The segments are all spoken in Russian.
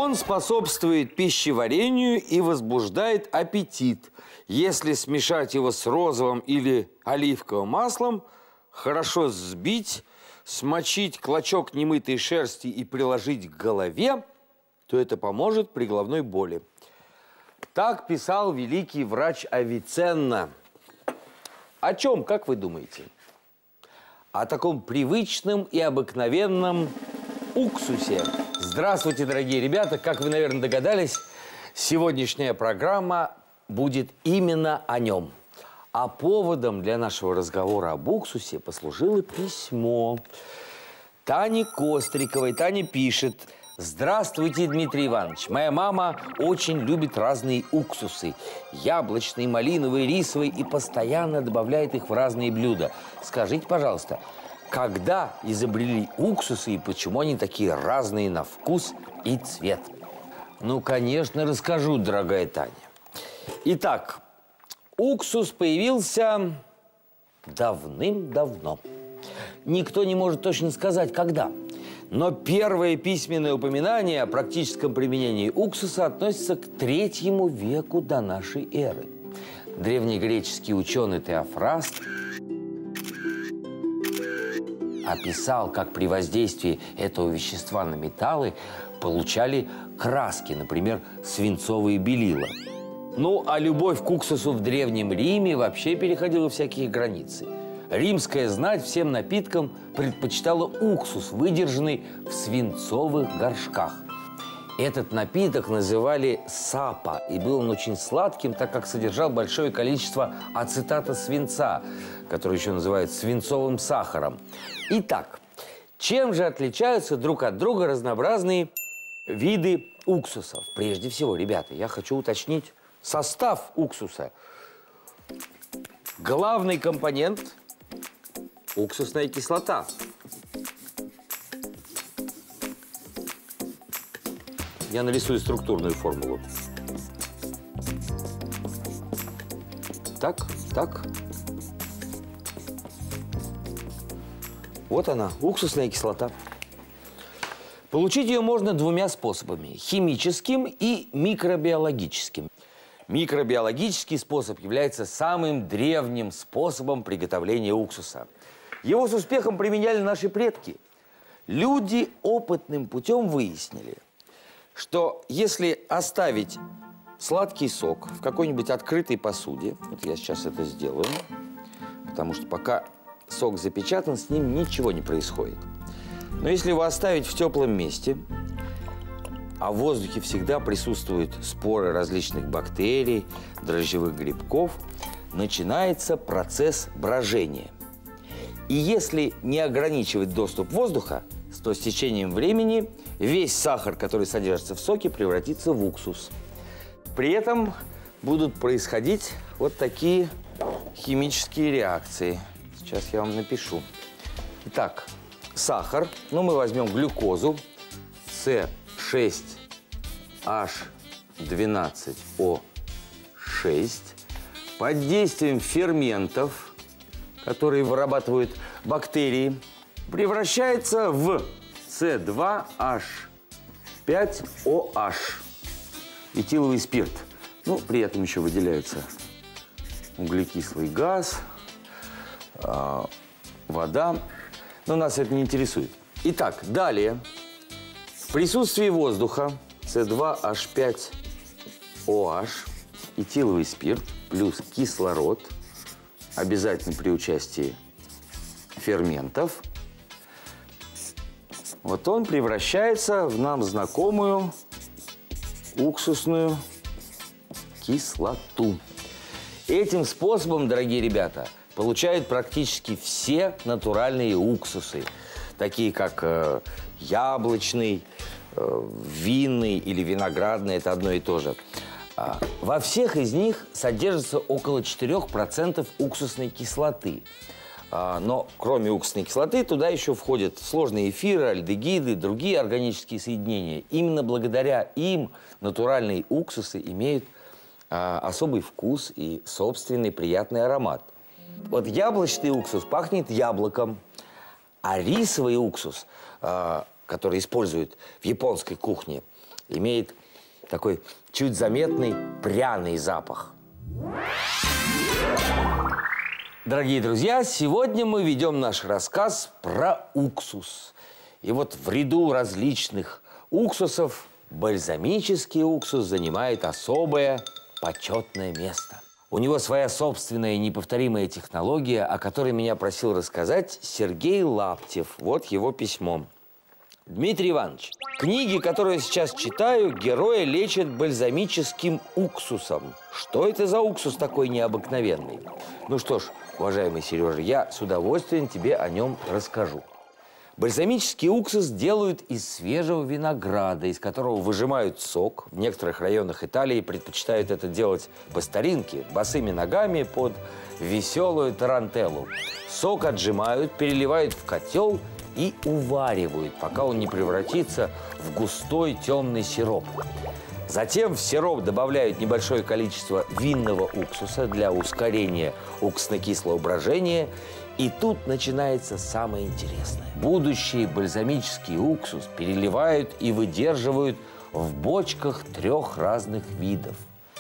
Он способствует пищеварению и возбуждает аппетит. Если смешать его с розовым или оливковым маслом, хорошо взбить, смочить клочок немытой шерсти и приложить к голове, то это поможет при головной боли. Так писал великий врач Авиценна. О чем, как вы думаете? О таком привычном и обыкновенном уксусе. Здравствуйте, дорогие ребята! Как вы, наверное, догадались, сегодняшняя программа будет именно о нем. А поводом для нашего разговора об уксусе послужило письмо Тани Костриковой. Таня пишет: «Здравствуйте, Дмитрий Иванович. Моя мама очень любит разные уксусы. Яблочный, малиновый, рисовый, и постоянно добавляет их в разные блюда. Скажите, пожалуйста, когда изобрели уксусы и почему они такие разные на вкус и цвет?» Ну, конечно, расскажу, дорогая Таня. Итак, уксус появился давным-давно. Никто не может точно сказать, когда. Но первое письменное упоминание о практическом применении уксуса относится к III веку до нашей эры. Древнегреческий ученый Теофраст описал, как при воздействии этого вещества на металлы получали краски, например, свинцовые белила. Ну, а любовь к уксусу в Древнем Риме вообще переходила всякие границы. Римская знать всем напиткам предпочитала уксус, выдержанный в свинцовых горшках. Этот напиток называли сапа, и был он очень сладким, так как содержал большое количество ацетата свинца, который еще называют свинцовым сахаром. Итак, чем же отличаются друг от друга разнообразные виды уксусов? Прежде всего, ребята, я хочу уточнить состав уксуса. Главный компонент – уксусная кислота. Я нарисую структурную формулу. Так, так. Вот она, уксусная кислота. Получить ее можно двумя способами – химическим и микробиологическим. Микробиологический способ является самым древним способом приготовления уксуса. Его с успехом применяли наши предки. Люди опытным путем выяснили, что если оставить сладкий сок в какой-нибудь открытой посуде, вот я сейчас это сделаю, потому что пока сок запечатан, с ним ничего не происходит. Но если его оставить в теплом месте, а в воздухе всегда присутствуют споры различных бактерий, дрожжевых грибков, начинается процесс брожения. И если не ограничивать доступ воздуха, то с течением времени весь сахар, который содержится в соке, превратится в уксус. При этом будут происходить вот такие химические реакции. Сейчас я вам напишу. Итак, сахар. Ну, мы возьмем глюкозу. С6H12O6. Под действием ферментов, которые вырабатывают бактерии, превращается в С2H5OH. Этиловый спирт. Ну, при этом еще выделяется углекислый газ, вода. Но нас это не интересует. Итак, далее. В присутствии воздуха С2H5OH, этиловый спирт плюс кислород, обязательно при участии ферментов, вот он превращается в нам знакомую уксусную кислоту. Этим способом, дорогие ребята, получают практически все натуральные уксусы, такие как яблочный, винный или виноградный, это одно и то же. Во всех из них содержится около 4% уксусной кислоты. Но кроме уксусной кислоты туда еще входят сложные эфиры, альдегиды, другие органические соединения. Именно благодаря им натуральные уксусы имеют особый вкус и собственный приятный аромат. Вот яблочный уксус пахнет яблоком, а рисовый уксус, который используют в японской кухне, имеет такой чуть заметный пряный запах. Дорогие друзья, сегодня мы ведем наш рассказ про уксус. И вот в ряду различных уксусов бальзамический уксус занимает особое почетное место. У него своя собственная неповторимая технология, о которой меня просил рассказать Сергей Лаптев. Вот его письмо. Дмитрий Иванович, книги, которые я сейчас читаю, героя лечат бальзамическим уксусом. Что это за уксус такой необыкновенный? Ну что ж, уважаемый Сережа, я с удовольствием тебе о нем расскажу. Бальзамический уксус делают из свежего винограда, из которого выжимают сок. В некоторых районах Италии предпочитают это делать по старинке, босыми ногами под веселую тарантеллу. Сок отжимают, переливают в котел и уваривают, пока он не превратится в густой темный сироп. Затем в сироп добавляют небольшое количество винного уксуса для ускорения уксусно-кислого брожения. И тут начинается самое интересное. Будущий бальзамический уксус переливают и выдерживают в бочках 3 разных видов.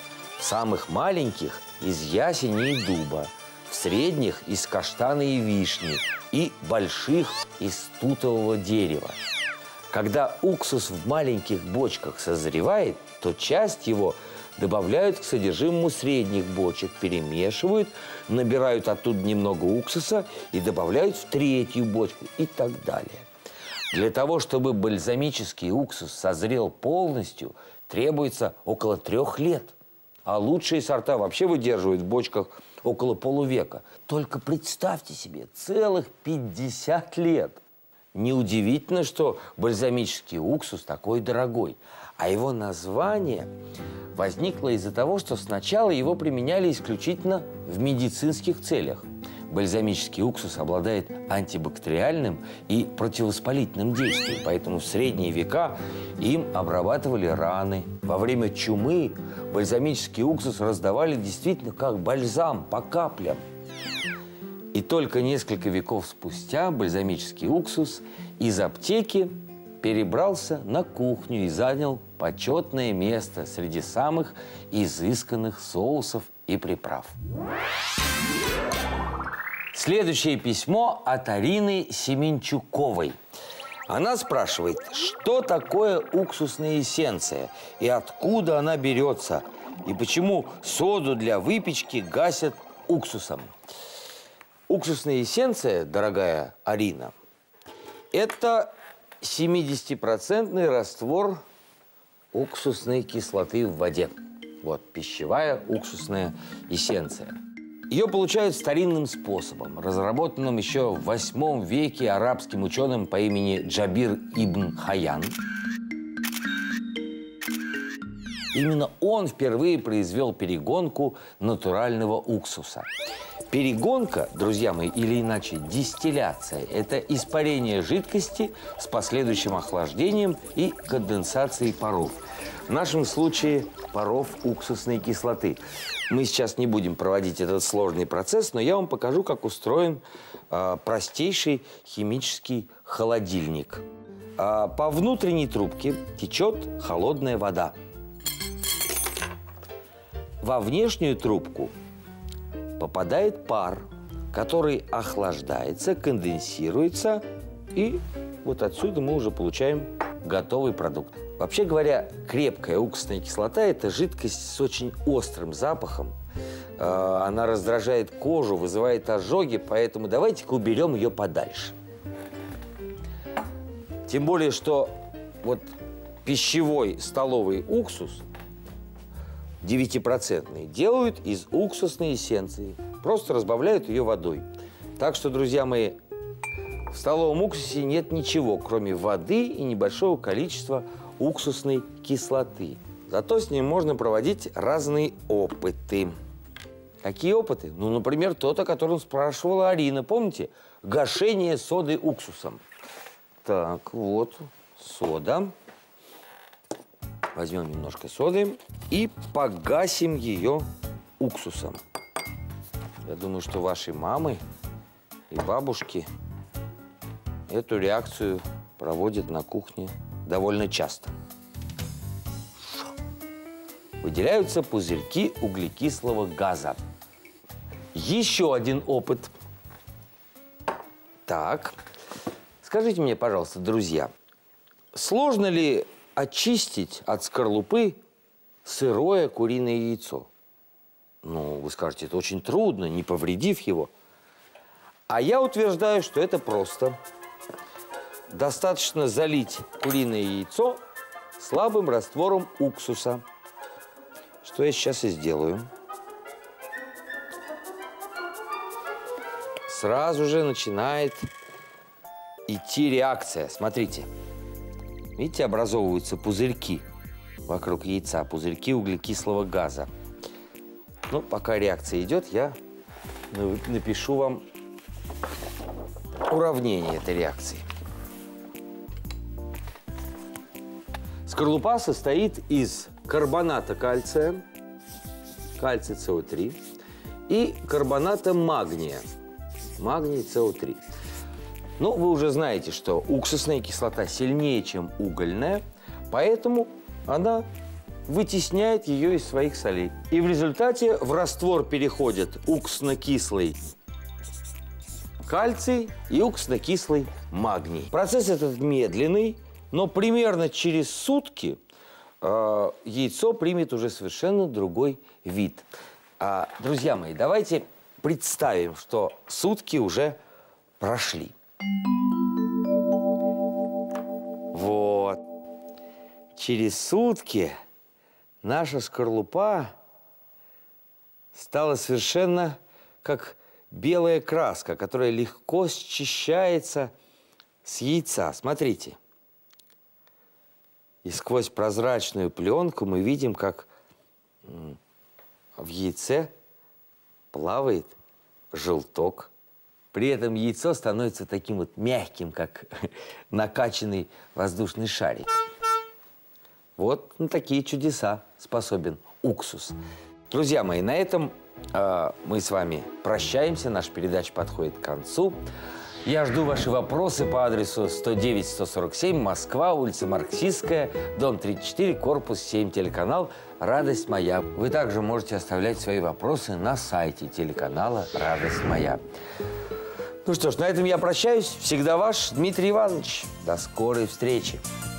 В самых маленьких – из ясени и дуба, в средних – из каштана и вишни, и больших – из тутового дерева. Когда уксус в маленьких бочках созревает, то часть его добавляют к содержимому средних бочек, перемешивают, набирают оттуда немного уксуса и добавляют в 3-ю бочку и так далее. Для того, чтобы бальзамический уксус созрел полностью, требуется около 3 лет. А лучшие сорта вообще выдерживают в бочках около полувека. Только представьте себе, целых 50 лет. Неудивительно, что бальзамический уксус такой дорогой. А его название возникло из-за того, что сначала его применяли исключительно в медицинских целях. Бальзамический уксус обладает антибактериальным и противовоспалительным действием, поэтому в средние века им обрабатывали раны. Во время чумы бальзамический уксус раздавали действительно как бальзам по каплям. И только несколько веков спустя бальзамический уксус из аптеки перебрался на кухню и занял почетное место среди самых изысканных соусов и приправ. Следующее письмо от Арины Семенчуковой. Она спрашивает, что такое уксусная эссенция и откуда она берется, и почему соду для выпечки гасят уксусом. Уксусная эссенция, дорогая Арина, это 70% раствор уксусной кислоты в воде. Вот, пищевая уксусная эссенция. Ее получают старинным способом, разработанным еще в 8 веке арабским ученым по имени Джабир ибн Хайян. Именно он впервые произвел перегонку натурального уксуса. Перегонка, друзья мои, или иначе дистилляция – это испарение жидкости с последующим охлаждением и конденсацией паров. В нашем случае паров уксусной кислоты. Мы сейчас не будем проводить этот сложный процесс, но я вам покажу, как устроен простейший химический холодильник. По внутренней трубке течет холодная вода. Во внешнюю трубку попадает пар, который охлаждается, конденсируется, и вот отсюда мы уже получаем готовый продукт. Вообще говоря, крепкая уксусная кислота – это жидкость с очень острым запахом. Она раздражает кожу, вызывает ожоги, поэтому давайте-ка уберем ее подальше. Тем более, что вот пищевой столовый уксус 9% делают из уксусной эссенции. Просто разбавляют ее водой. Так что, друзья мои, в столовом уксусе нет ничего, кроме воды и небольшого количества уксусной кислоты. Зато с ним можно проводить разные опыты. Какие опыты? Ну, например, тот, о котором спрашивала Арина. Помните? Гашение соды уксусом. Так, вот сода. Возьмем немножко соды и погасим ее уксусом. Я думаю, что ваши мамы и бабушки эту реакцию проводят на кухне довольно часто. выделяются пузырьки углекислого газа. Еще один опыт. Так, скажите мне, пожалуйста, друзья, сложно ли очистить от скорлупы сырое куриное яйцо? Ну, вы скажете, это очень трудно, не повредив его. А я утверждаю, что это просто. Достаточно залить куриное яйцо слабым раствором уксуса. Что я сейчас и сделаю. Сразу же начинает идти реакция. Смотрите. Видите, образовываются пузырьки вокруг яйца, пузырьки углекислого газа. Ну, пока реакция идет, я напишу вам уравнение этой реакции. Скорлупа состоит из карбоната кальция, кальций СО3, и карбоната магния, магний СО3. Ну, вы уже знаете, что уксусная кислота сильнее, чем угольная, поэтому она вытесняет ее из своих солей. И в результате в раствор переходят уксусно-кислый кальций и уксусно-кислый магний. Процесс этот медленный, но примерно через сутки яйцо примет уже совершенно другой вид. Друзья мои, давайте представим, что сутки уже прошли. Вот. Через сутки наша скорлупа стала совершенно как белая краска, которая легко счищается с яйца. Смотрите. И сквозь прозрачную пленку мы видим, как в яйце плавает желток. При этом яйцо становится таким вот мягким, как накачанный воздушный шарик. Вот на такие чудеса способен уксус. Друзья мои, на этом мы с вами прощаемся. Наша передача подходит к концу. Я жду ваши вопросы по адресу 109-147, Москва, улица Марксистская, дом 34, корпус 7, телеканал «Радость моя». Вы также можете оставлять свои вопросы на сайте телеканала «Радость моя». Ну что ж, на этом я прощаюсь. Всегда ваш Дмитрий Иванович. До скорой встречи.